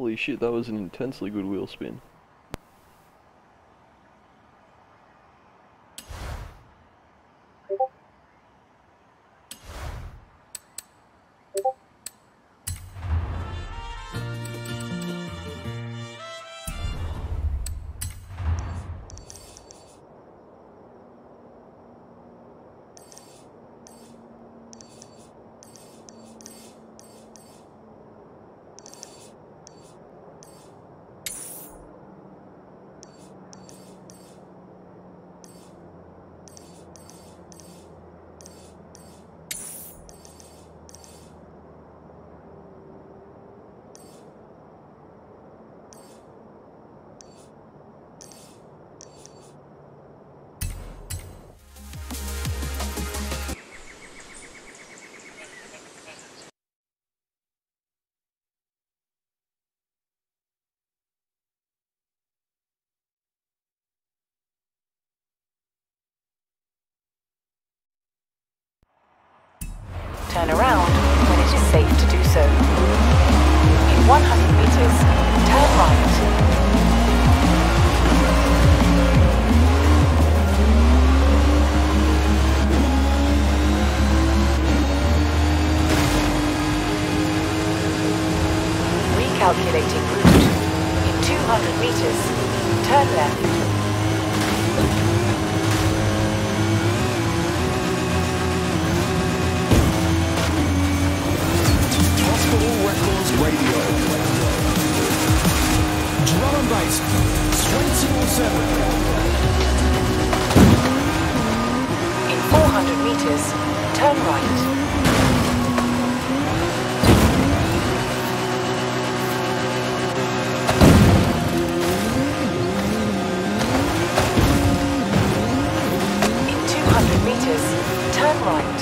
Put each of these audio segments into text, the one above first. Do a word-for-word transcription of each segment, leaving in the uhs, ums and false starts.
Holy shit, that was an intensely good wheel spin. Turn around when it is safe to do so. In one hundred meters, turn right. Recalculating route. In two hundred meters, turn left. Records Radio. Drum and bass, twenty oh seven. In four hundred meters, turn right. In two hundred meters, turn right.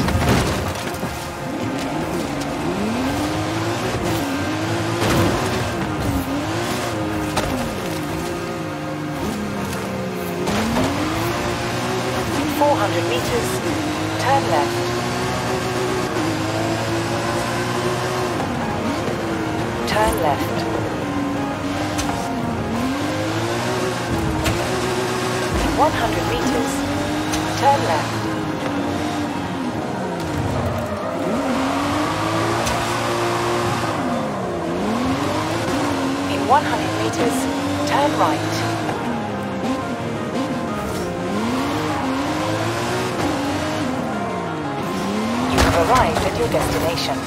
four hundred meters, turn left. Turn left. In one hundred meters, turn left. In one hundred meters, turn right. Arrived at your destination.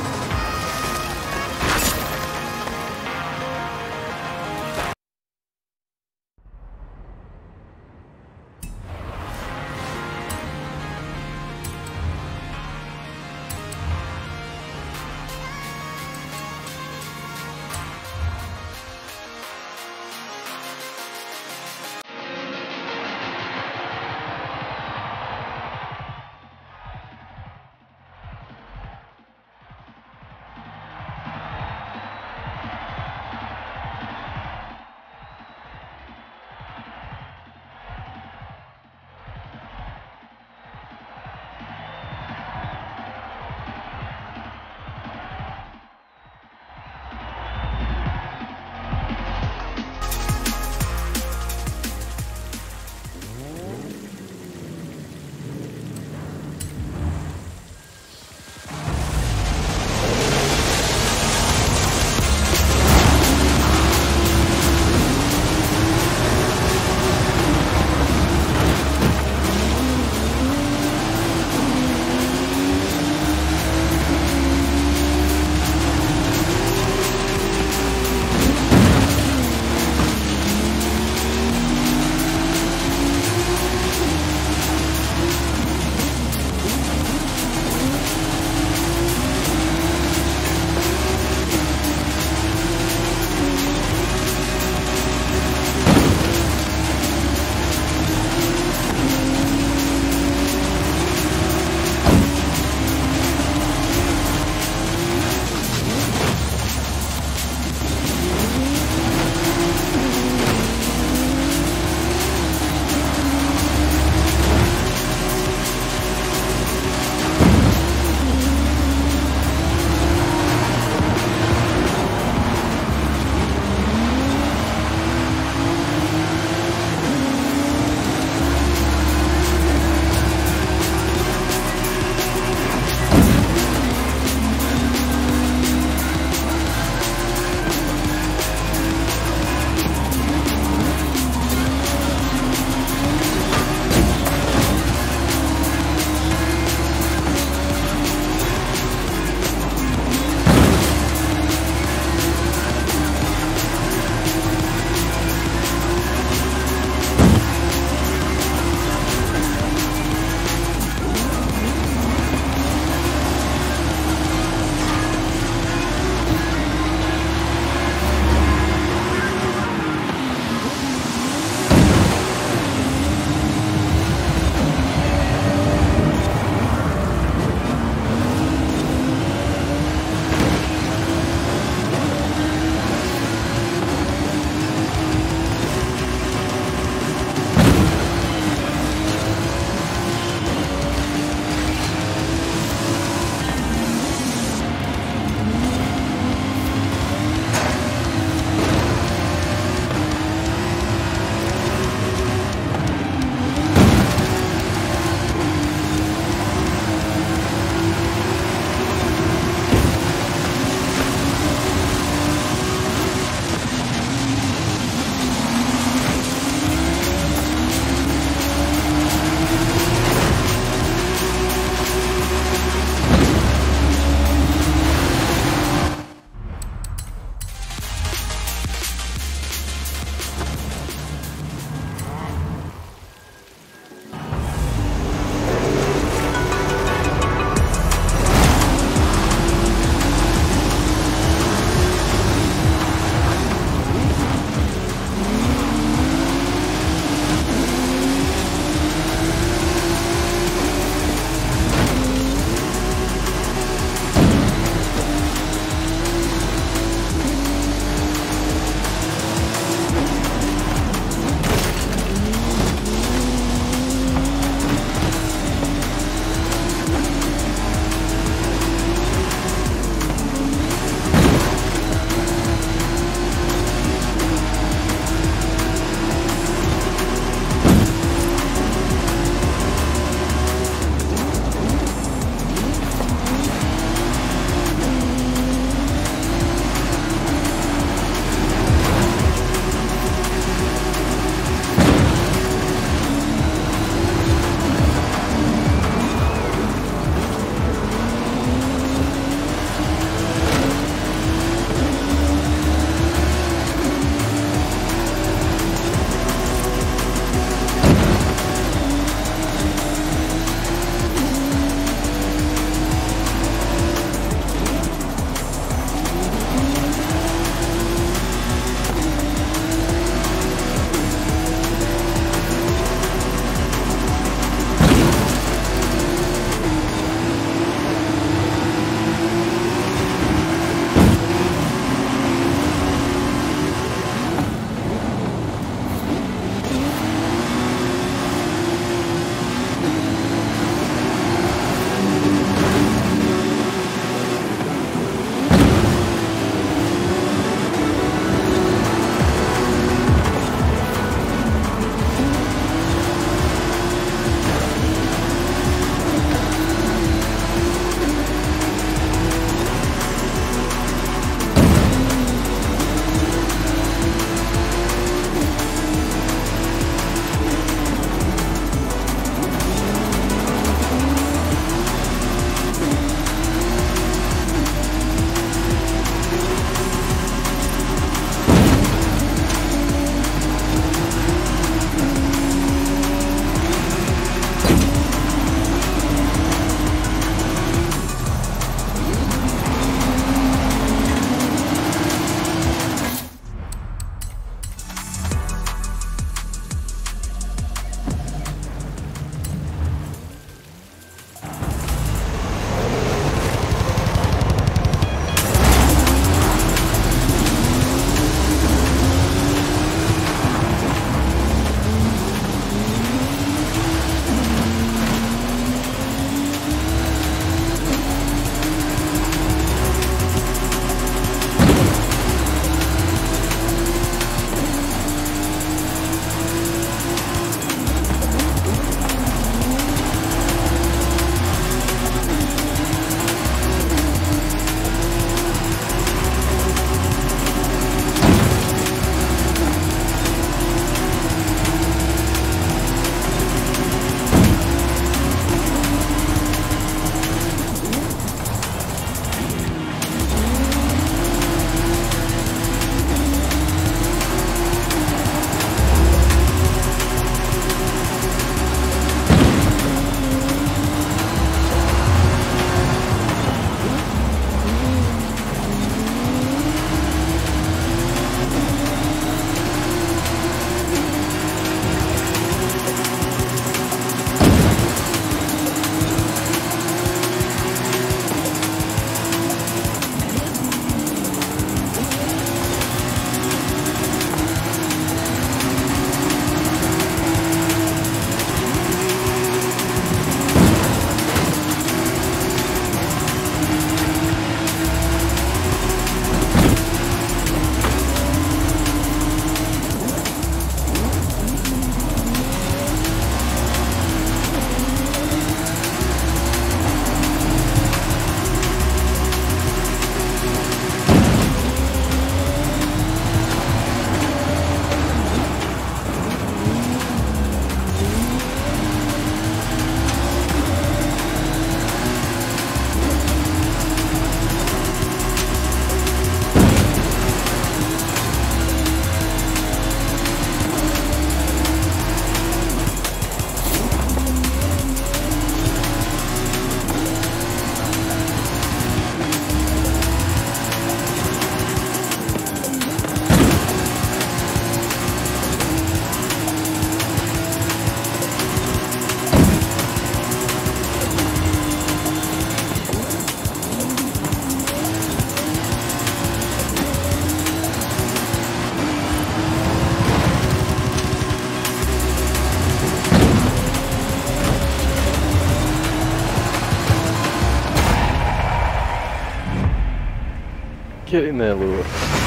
Get in there, Lewis.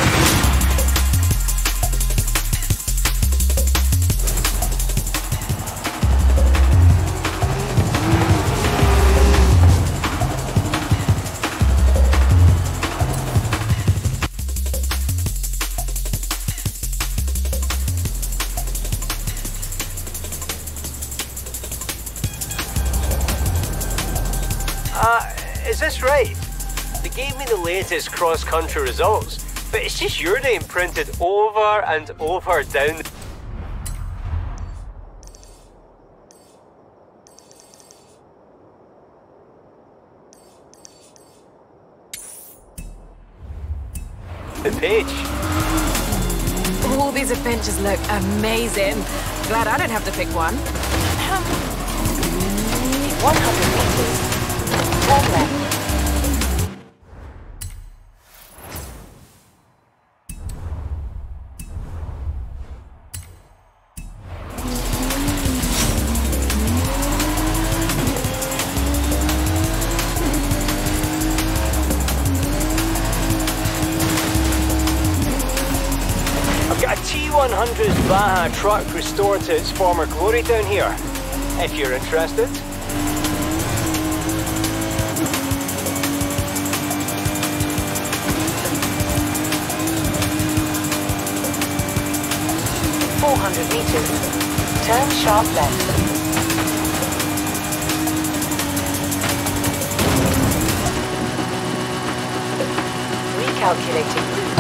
Uh, is this right? They gave me the latest cross-country results, but it's just your name printed over and over down. The page. All these adventures look amazing. Glad I don't have to pick one. one hundred meters. Turn left. Got a T one hundred Baja truck restored to its former glory down here, if you're interested. four hundred meters. Turn sharp left. Recalculating route.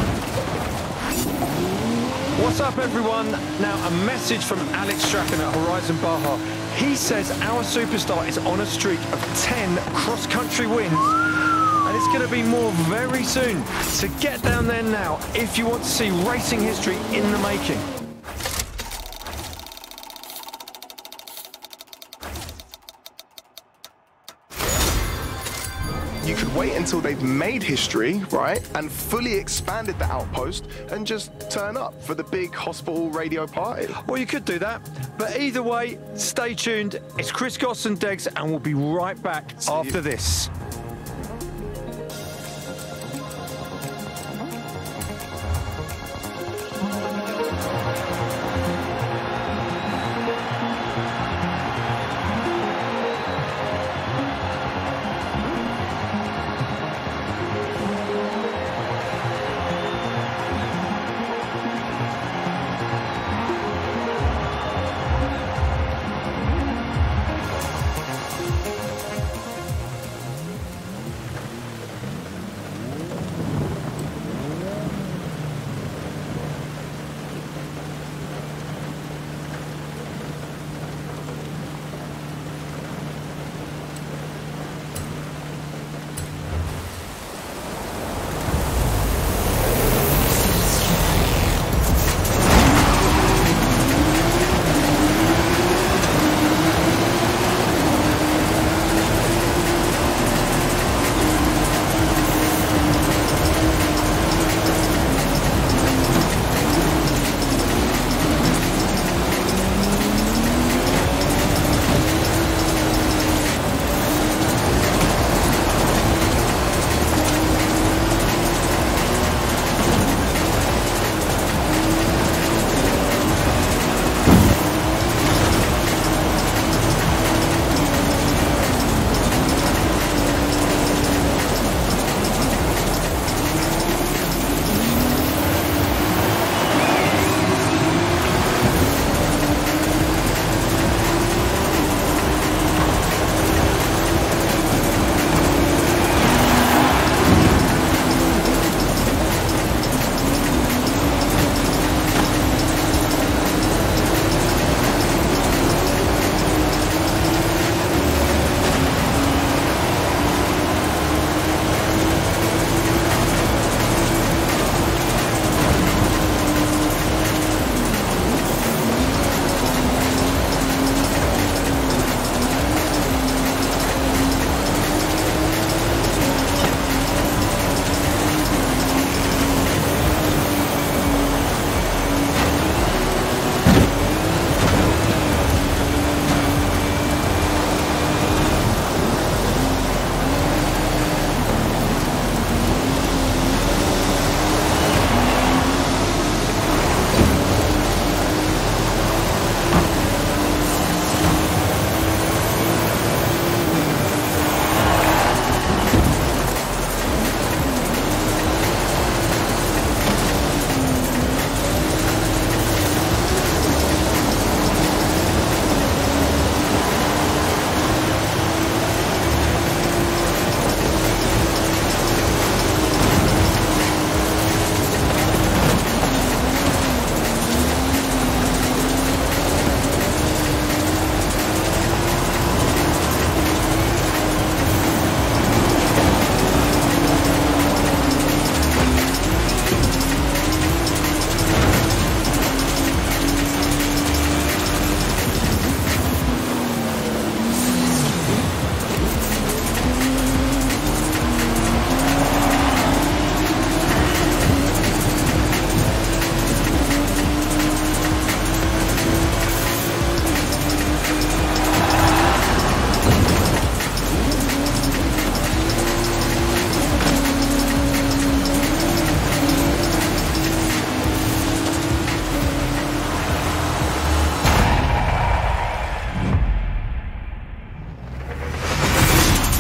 What's up, everyone? Now, a message from Alex Strachan at Horizon Baja. He says our superstar is on a streak of ten cross-country wins, and it's going to be more very soon. So get down there now if you want to see racing history in the making. You could wait until they've made history, right, and fully expanded the outpost and just turn up for the big hospital radio party. Well, you could do that, but either way, stay tuned. It's Chris Goss and Degs, and we'll be right back See after you. this.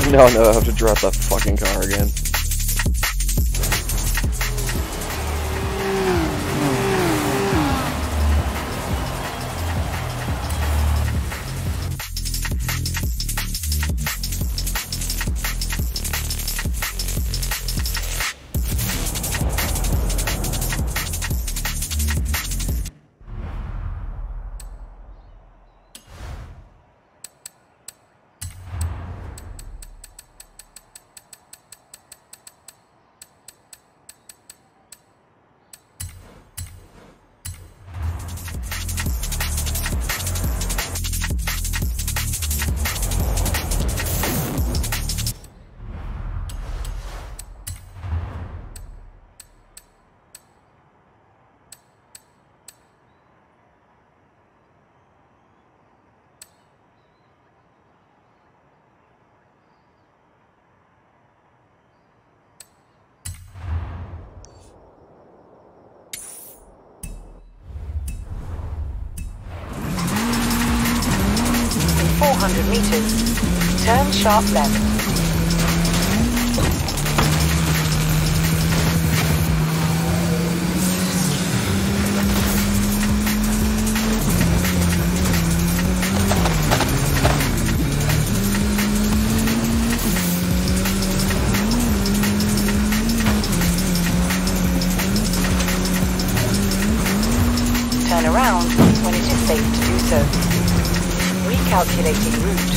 No, no, I have to drop that fucking car again. four hundred meters. Turn sharp left. Turn around when it is safe to do so. Recalculating route.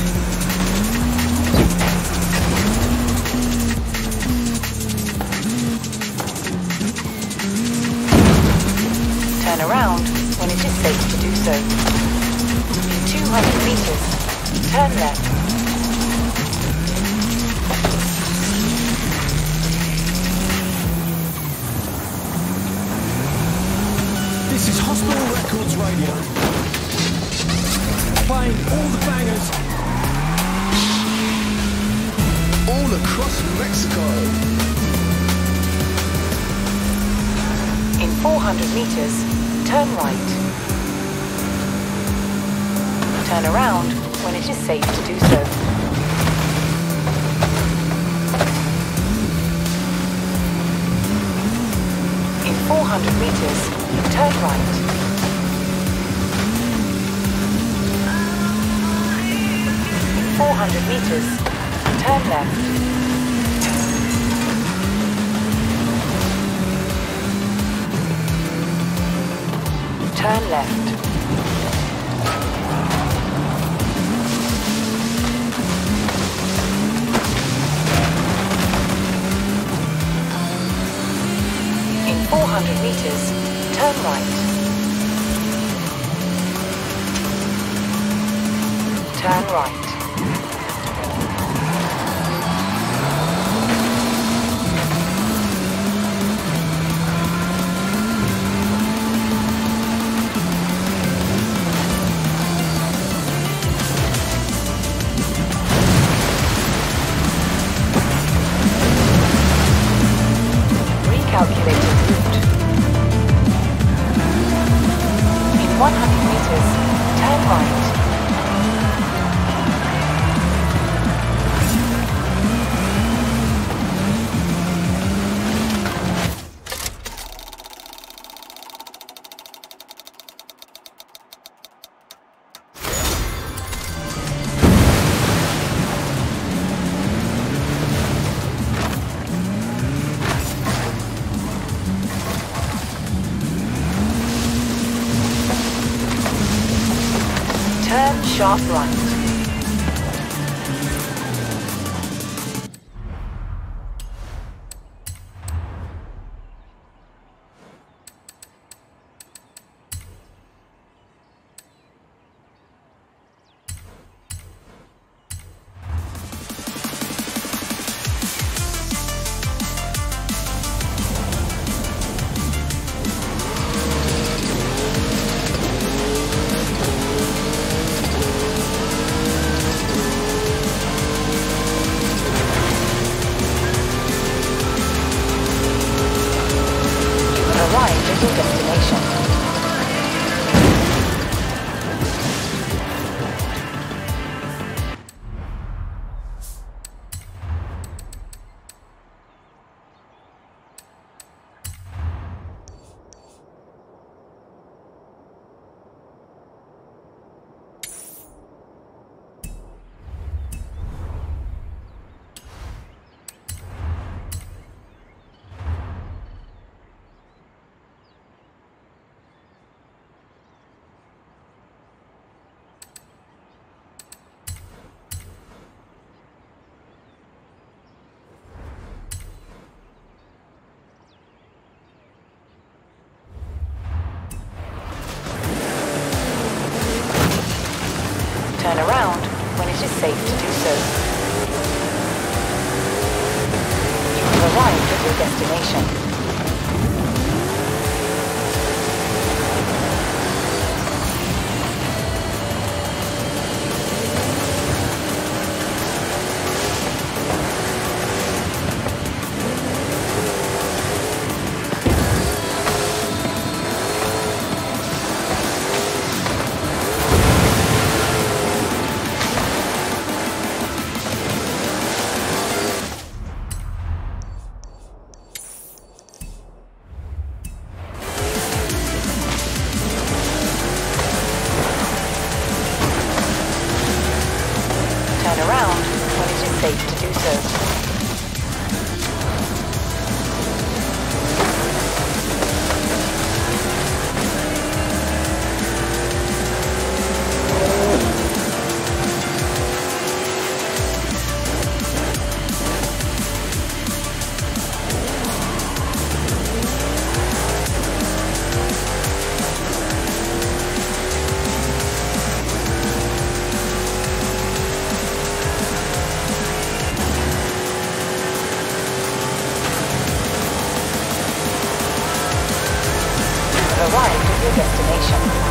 Turn around when it is safe to do so. In two hundred meters, turn left. This is Hospital Records Radio. Playing all the bangers. All across Mexico. In four hundred meters, turn right. Turn around when it is safe to do so. In four hundred meters, turn right. four hundred meters, turn left. Turn left. In four hundred meters, turn right. Turn right. Calculated route. In one hundred meters, turn right. Turn sharp right. safe to do so. You have arrived at your destination. Turn around when it is safe to do so. Arrived at your destination.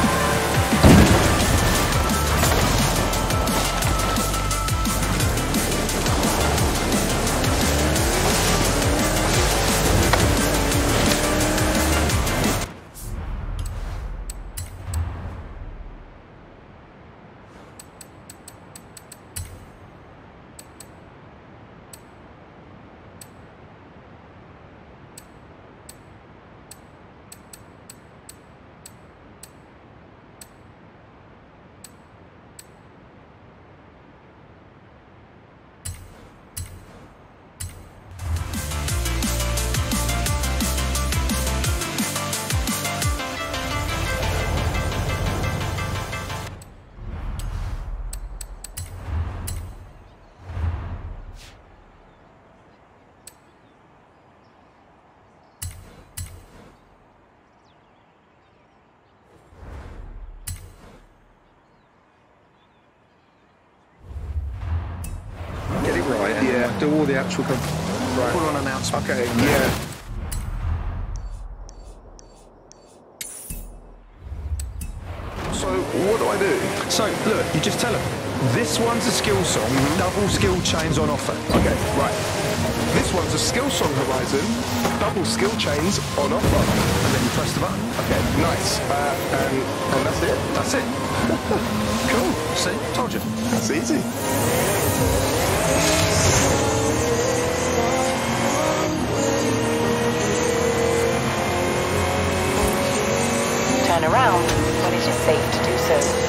Get it right, and Yeah. do all the actual right. Full on announcement. Okay, yeah. So, what do I do? So, look, you just tell them, this one's a skill song, double skill chains on offer. Okay, right. This one's a skill song, Horizon. Double skill chains on offer. And then you press the button. Okay, nice. Uh, and, and that's it? That's it. Cool. See, told you. That's easy. Turn around when it is safe to do so.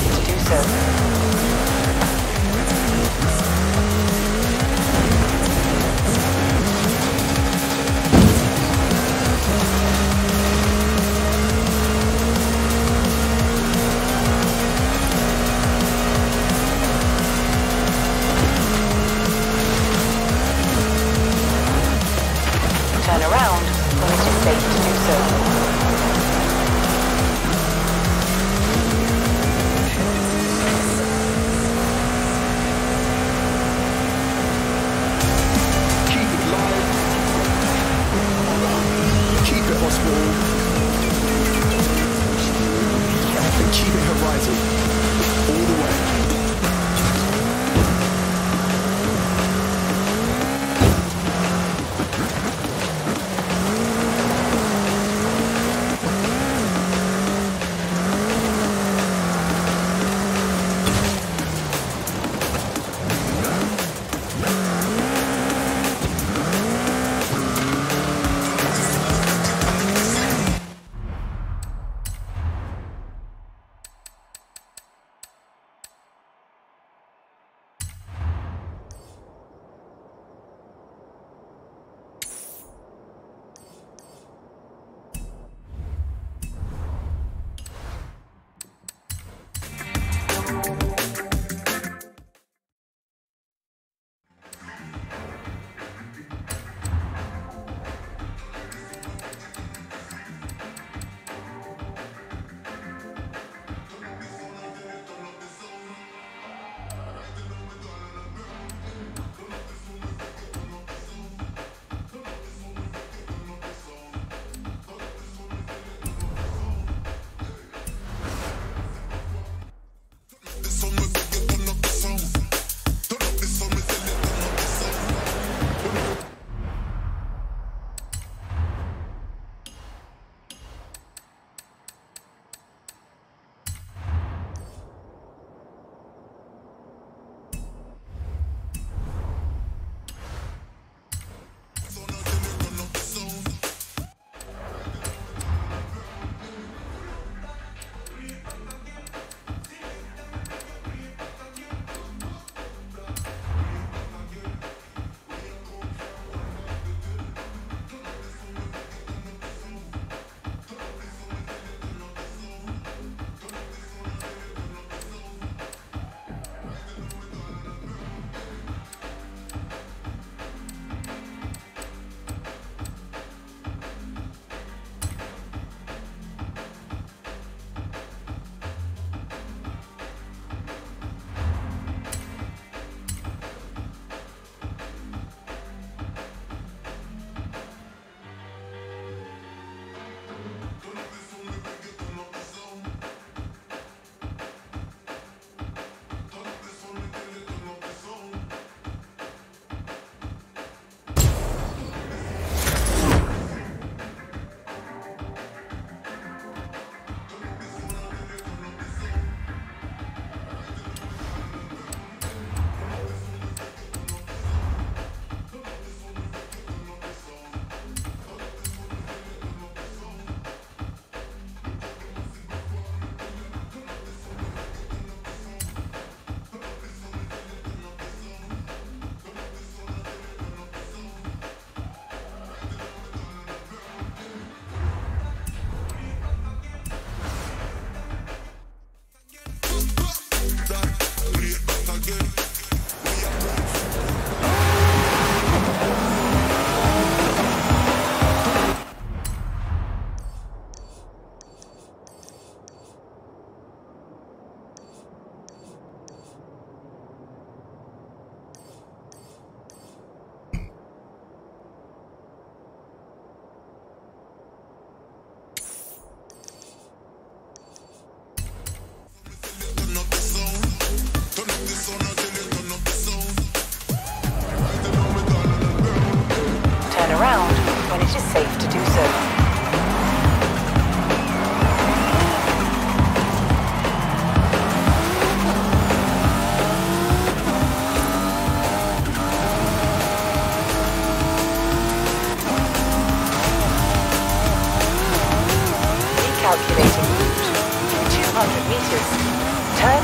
safe to do so. Turn around when it is safe to do so.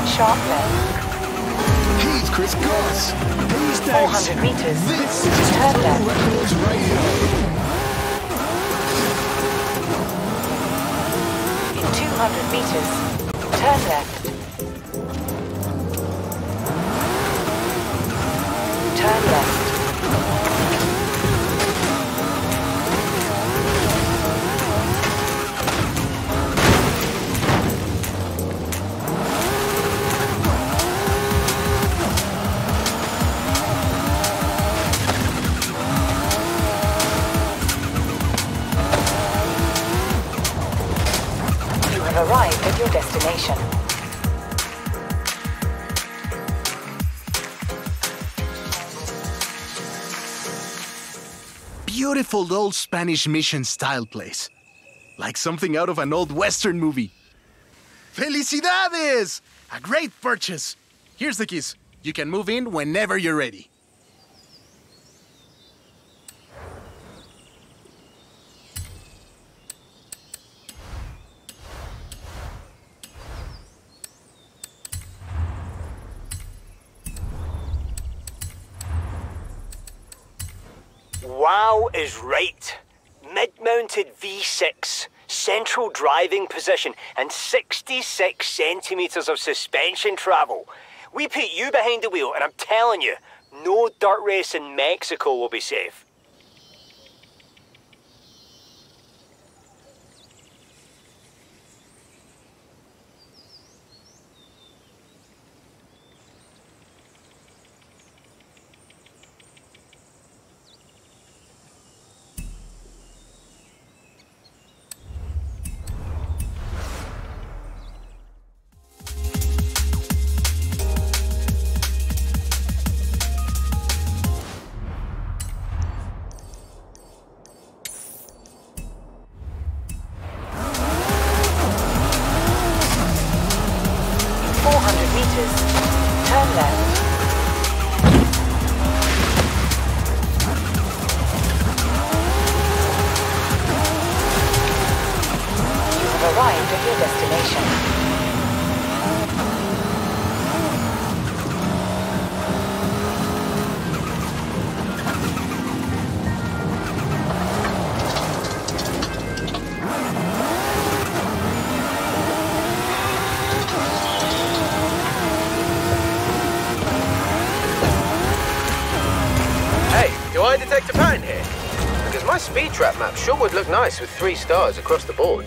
Turn sharp left. He's Chris Goss. He's four Dax. hundred meters. This is Turn Hospital left. Records Radio. In two hundred meters, turn left. Turn left. Arrived at your destination. Beautiful old Spanish mission style place. Like something out of an old Western movie. Felicidades! A great purchase. Here's the keys. You can move in whenever you're ready. Wow is right. Mid-mounted V six, central driving position, and sixty-six centimetres of suspension travel. We put you behind the wheel, and I'm telling you, no dirt race in Mexico will be safe. four hundred meters, turn left. You have arrived at your destination. Do I detect a pattern here? Because my speed trap map sure would look nice with three stars across the board.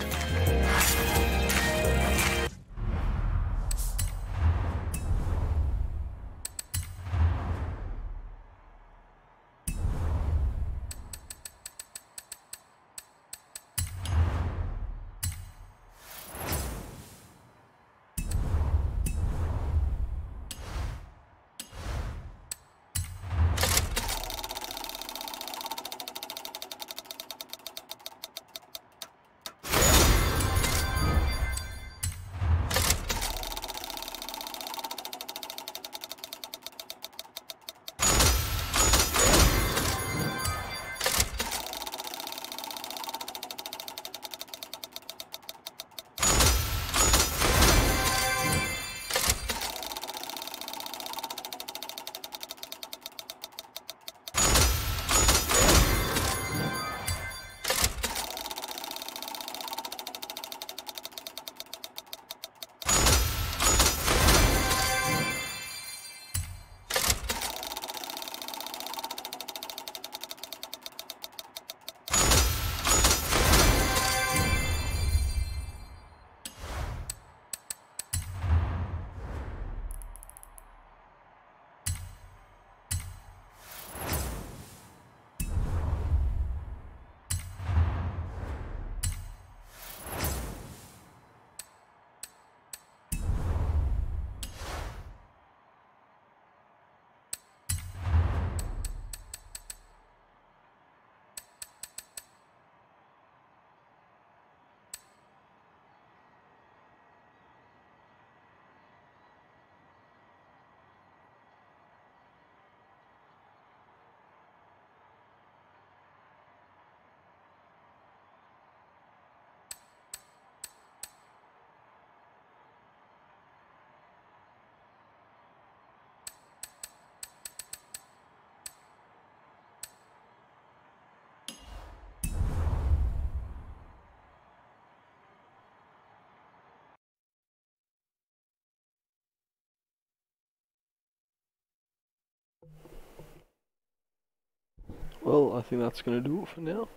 Well, I think that's gonna do it for now.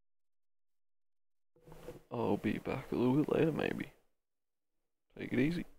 I'll be back a little bit later, maybe. Take it easy.